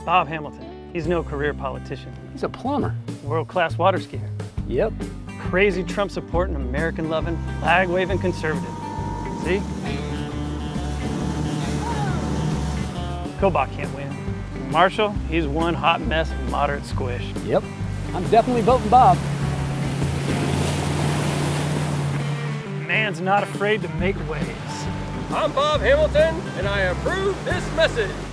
Bob Hamilton. He's no career politician. He's a plumber. World-class water skier. Yep. Crazy Trump-supporting, American-loving, flag-waving conservative. See? Kobach can't win. Marshall, he's one hot mess of moderate squish. Yep. I'm definitely voting Bob. Man's not afraid to make waves. I'm Bob Hamilton, and I approve this message.